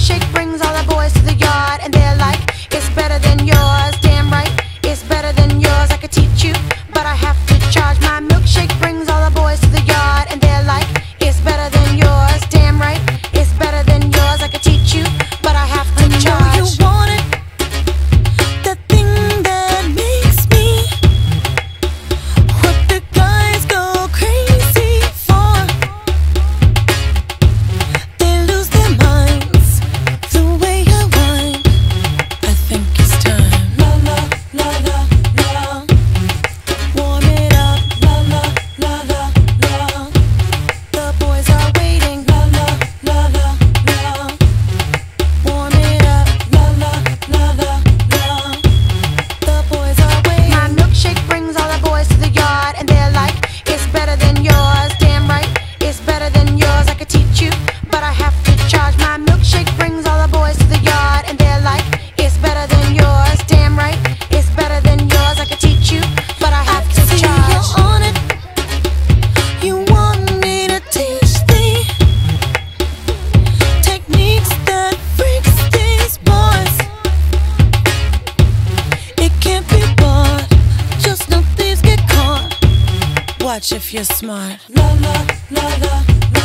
milkshake brings all the boys to the yard, and they're like, it's better than yours. Damn right, it's better than yours. I could teach you, but I have to charge. My milkshake brings all the boys to the yard, and they're like, it's better than yours. Damn right, it's better than yours. I could teach you, but I have to charge. I know you want it, the thing that makes me what the guys go crazy for. They lose their minds the way I whine. I think it's time. La la la la la. Warm it up. La la la la la. The boys are waiting. La la la la la. Warm it up. La la la la la. The boys are waiting. My milkshake brings all the boys to the yard, and they're like, it's better than yours. Damn right, it's better than yours. I could teach you, but I have to charge. My milkshake brings all the boys to the yard, and they're like, it's better than yours. Damn right, it's better than yours. I could teach you, but I have to See charge. you're on it. You want me to teach thee techniques that freaks these boys. It can't be bought. Just no thieves get caught. Watch if you're smart. La la la la la.